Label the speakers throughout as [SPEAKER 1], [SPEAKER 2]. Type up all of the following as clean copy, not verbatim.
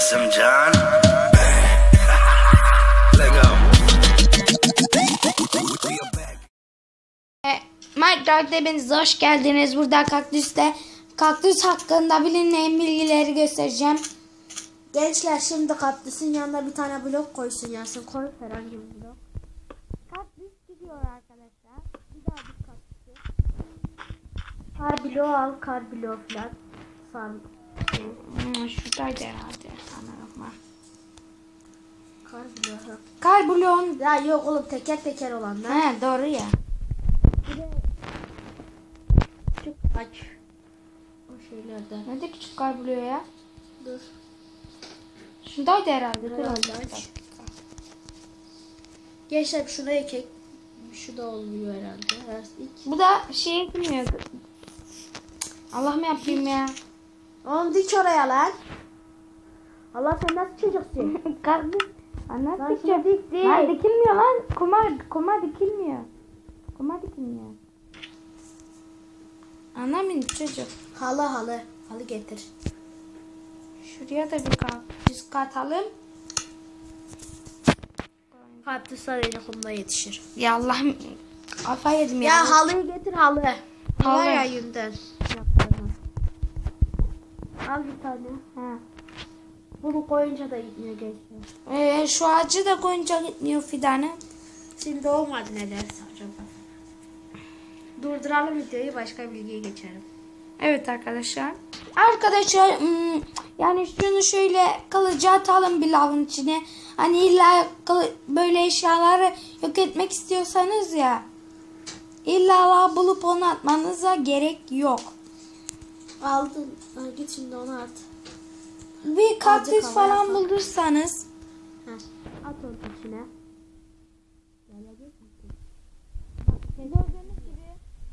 [SPEAKER 1] some John. Let go.
[SPEAKER 2] Minecraft hepiniz hoş geldiniz. Burada kaktüs hakkında bilinmeyen bilgileri göstereceğim.
[SPEAKER 3] Gençler şimdi kaktüsün yanına bir tane blok koysun Yasin. Koy herhangi bir blok.
[SPEAKER 2] Kaktüs gidiyor arkadaşlar. Bir daha bir kaktüsü.
[SPEAKER 3] Kar bloğu al, kar bloğu falan. Sar.
[SPEAKER 2] Şuradaydı herhalde. Sanırım.
[SPEAKER 3] Kar bloğu.
[SPEAKER 2] Kar bloğun.
[SPEAKER 3] Ya yok oğlum, teker teker olanlar.
[SPEAKER 2] He doğru ya.
[SPEAKER 3] Bir de küçük aç. O şeylerden.
[SPEAKER 2] Nerede küçük kar bloğu ya?
[SPEAKER 3] Dur.
[SPEAKER 2] Şuradaydı herhalde. Dur
[SPEAKER 3] Herhalde
[SPEAKER 2] oğlum.
[SPEAKER 3] aç. Gençler şuna ekek. Şu da olmuyor herhalde.
[SPEAKER 2] Bu da şey bilmiyor. Allah mı yapayım ya?
[SPEAKER 3] Oğlum dik oraya lan. Allah, sen nasıl çocuksun?
[SPEAKER 2] Kaktüs. Anlat
[SPEAKER 3] Lan
[SPEAKER 2] dikeceğim.
[SPEAKER 3] şunu dik değil.
[SPEAKER 2] Lan dikilmiyor lan. Kuma dikilmiyor. Kuma dikilmiyor. Anlamıyorum çocuk.
[SPEAKER 3] Halı getir.
[SPEAKER 2] Şuraya da bir kaktüs katalım.
[SPEAKER 3] Kaktüs sadece kumda yetişir.
[SPEAKER 2] Ya Allah'ım. Kafa yedim ya.
[SPEAKER 3] Ya halıyı getir, halı.
[SPEAKER 2] Halı.
[SPEAKER 3] Halı ya yünden. Al bir tane.
[SPEAKER 2] Ha.
[SPEAKER 3] Bunu koyunca da gitmiyor gençler.
[SPEAKER 2] Şu ağacı da koyunca gitmiyor fidanı.
[SPEAKER 3] Şimdi olmadı, ne dersin acaba? Durduralım videoyu, başka bilgiye geçelim.
[SPEAKER 2] Evet arkadaşlar. Arkadaşlar yani şunu şöyle kılıcı atalım bir lavın içine. Hani illa böyle eşyaları yok etmek istiyorsanız ya. İlla lav bulup onu atmanıza gerek yok.
[SPEAKER 3] Aldın. Ha, git şimdi onu at.
[SPEAKER 2] Bir kaktüs
[SPEAKER 3] Azıcık
[SPEAKER 2] falan
[SPEAKER 3] havaya sal.
[SPEAKER 2] bulursanız.
[SPEAKER 3] Heh. At onun içine.
[SPEAKER 2] Gördüğünüz gibi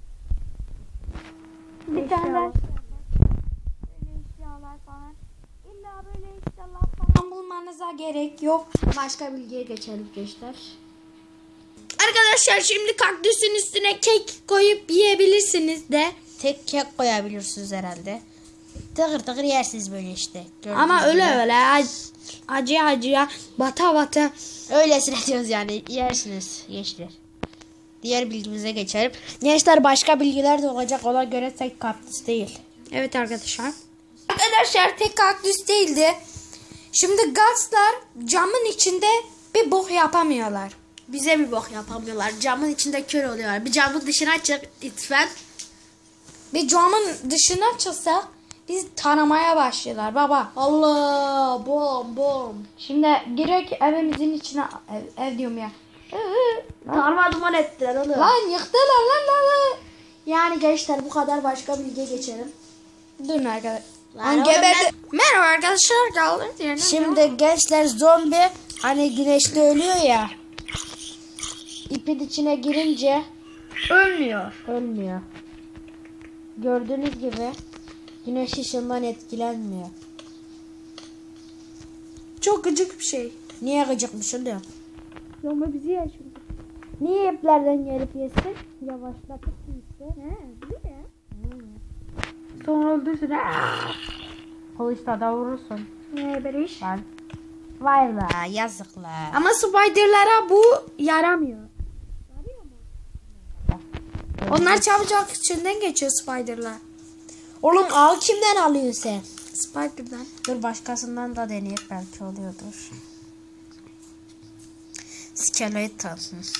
[SPEAKER 2] bir tane
[SPEAKER 3] Eşya
[SPEAKER 2] daha
[SPEAKER 3] var.
[SPEAKER 2] böyle eşyalar falan. İlla böyle eşyalar falan bulmanıza gerek yok.
[SPEAKER 3] Başka bilgiye geçelim gençler.
[SPEAKER 2] Arkadaşlar şimdi kaktüsün üstüne kek koyup yiyebilirsiniz de.
[SPEAKER 3] Tek kek koyabilirsiniz herhalde. Tıkır tıkır yersiniz böyle işte.
[SPEAKER 2] Ama öyle acıya bata.
[SPEAKER 3] Öylesine diyoruz yani, yersiniz gençler. Diğer bilgimize geçelim. Gençler başka bilgiler de olacak, ona göre tek kaktüs değil.
[SPEAKER 2] Evet arkadaşlar. Arkadaşlar tek kaktüs değildi. Şimdi gazlar camın içinde bir bok yapamıyorlar.
[SPEAKER 3] Bize bir bok yapamıyorlar. Camın içinde kör oluyorlar. Bir camın dışına çık lütfen.
[SPEAKER 2] Bir camın dışına çıksa biz taramaya başlıyorlar baba.
[SPEAKER 3] Allah, bom.
[SPEAKER 2] Şimdi girek evimizin içine ev diyorum ya.
[SPEAKER 3] Darma duman ettiler oğlum.
[SPEAKER 2] Lan yıktılar lan.
[SPEAKER 3] Yani gençler bu kadar, başka bilgiye geçelim.
[SPEAKER 2] Durun arkadaşlar.
[SPEAKER 3] Lan oğlum
[SPEAKER 2] Merhaba arkadaşlar. Kaldım.
[SPEAKER 3] Şimdi gençler zombi hani güneşte ölüyor ya. İpin içine girince ölmüyor. Gördüğünüz gibi güneş ışığından etkilenmiyor.
[SPEAKER 2] Çok gıcık bir şey.
[SPEAKER 3] Niye gıcıkmış oluyor?
[SPEAKER 2] Ama bizi ya şimdi.
[SPEAKER 3] Niye iplerden gelip yesin? Yavaşlatıp işte.
[SPEAKER 2] Bizi ya. Sonra öldürsün.
[SPEAKER 3] Kılıçla da vurursun.
[SPEAKER 2] Ne bir iş?
[SPEAKER 3] Lan. Vay la, yazıklar.
[SPEAKER 2] Ama spiderlara bu yaramıyor. Onlar çabucak içinden geçiyor spiderlar.
[SPEAKER 3] Oğlum al, kimden alıyorsun sen?
[SPEAKER 2] Spider'dan.
[SPEAKER 3] Dur başkasından da deneyip belki oluyordur. Skeleton.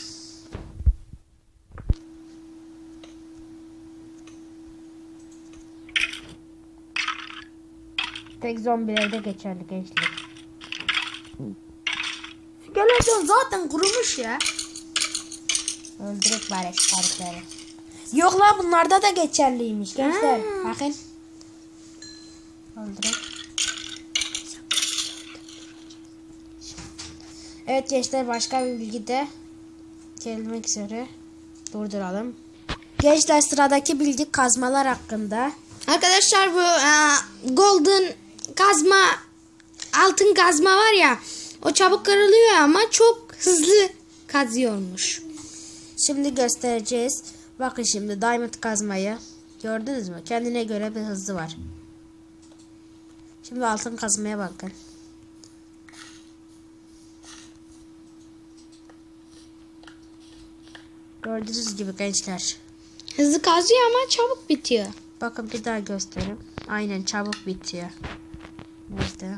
[SPEAKER 3] Tek zombilerde geçerli gençlik.
[SPEAKER 2] Skeleton zaten kurumuş ya.
[SPEAKER 3] Öldürük bari şarkıları. Yok lan, bunlarda da geçerliymiş gençler. Bakın. Öldürük. Evet gençler, başka bir bilgi de gelmek üzere. Durduralım. Gençler sıradaki bilgi kazmalar hakkında.
[SPEAKER 2] Arkadaşlar bu golden kazma, altın kazma var ya, o çabuk kırılıyor ama çok hızlı kazıyormuş.
[SPEAKER 3] Şimdi göstereceğiz. Bakın şimdi diamond kazmayı gördünüz mü? Kendine göre bir hızı var. Şimdi altın kazmaya bakın. Gördüğünüz gibi gençler.
[SPEAKER 2] Hızlı kazıyor ama çabuk bitiyor.
[SPEAKER 3] Bakın bir daha göstereyim. Aynen çabuk bitiyor. Nerede?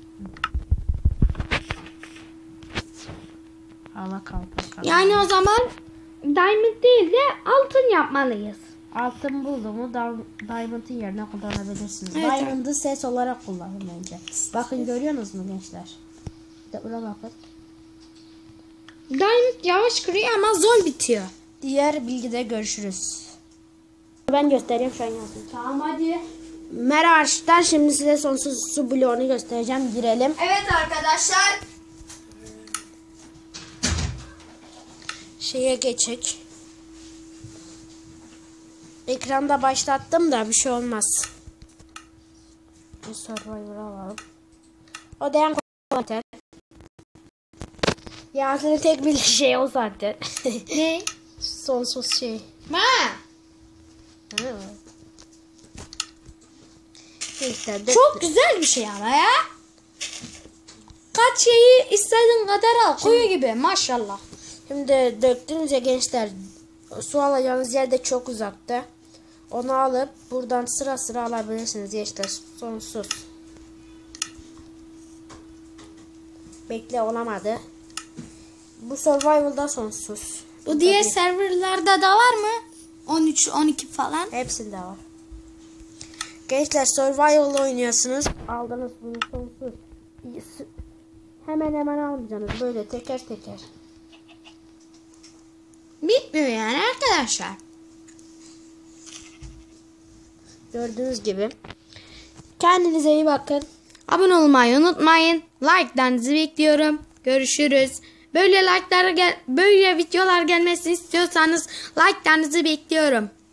[SPEAKER 3] Hava kaldı.
[SPEAKER 2] Yani o zaman diamond değil de altın yapmalıyız.
[SPEAKER 3] Altın bulduğumu Diamond'ın yerine kullanabilirsiniz.
[SPEAKER 2] Evet.
[SPEAKER 3] Diamond'ı ses olarak kullanın bence. Bakın görüyorsunuz mu gençler? Bir de buna bakın.
[SPEAKER 2] Diamond yavaş kırıyor ama zor bitiyor.
[SPEAKER 3] Diğer bilgide görüşürüz. Ben göstereyim şu an yazdım.
[SPEAKER 2] Tamam hadi.
[SPEAKER 3] Merhaba arkadaşlar, şimdi size sonsuz su bloğunu göstereceğim. Girelim.
[SPEAKER 2] Evet arkadaşlar.
[SPEAKER 3] Şeye geçek. Ekranda başlattım da bir şey olmaz. Bir Survivor alalım. O dayan zaten. Ya aslında tek bir şey o zaten.
[SPEAKER 2] Ne?
[SPEAKER 3] Sonsuz şey.
[SPEAKER 2] Ma.
[SPEAKER 3] İşte
[SPEAKER 2] Çok güzel bir şey ama ya. Kaç şeyi istediğin kadar al. Kuyu gibi maşallah.
[SPEAKER 3] Şimdi döktünüz ya gençler. Su alacağınız yer de çok uzakta. Onu alıp buradan sıra sıra alabilirsiniz gençler. Sonsuz. Bekle, olamadı. Bu survival'da sonsuz.
[SPEAKER 2] Bu diğer serverlarda da var mı? 13, 12 falan.
[SPEAKER 3] Hepsinde var. Gençler survival oynuyorsunuz. Aldınız bunu sonsuz. Hemen almayacaksınız. Böyle teker teker.
[SPEAKER 2] Bitmiyor yani arkadaşlar.
[SPEAKER 3] Gördüğünüz gibi. Kendinize iyi bakın.
[SPEAKER 2] Abone olmayı unutmayın. Like'larınızı bekliyorum. Görüşürüz. Böyle videolar gelmesini istiyorsanız like'larınızı bekliyorum.